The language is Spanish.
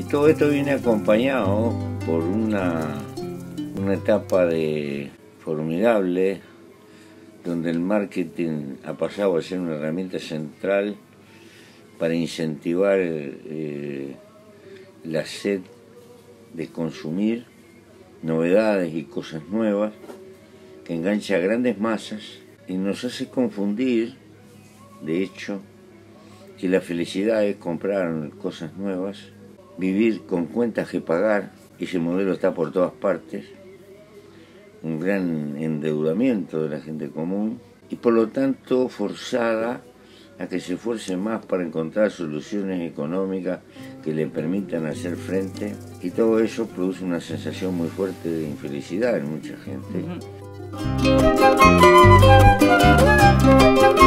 todo esto viene acompañado por una etapa formidable donde el marketing ha pasado a ser una herramienta central para incentivar la sed de consumir novedades y cosas nuevas, que engancha a grandes masas y nos hace confundir, de hecho, que la felicidad es comprar cosas nuevas, vivir con cuentas que pagar. Ese modelo está por todas partes, un gran endeudamiento de la gente común y por lo tanto forzada a que se esfuerce más para encontrar soluciones económicas que le permitan hacer frente, y todo eso produce una sensación muy fuerte de infelicidad en mucha gente.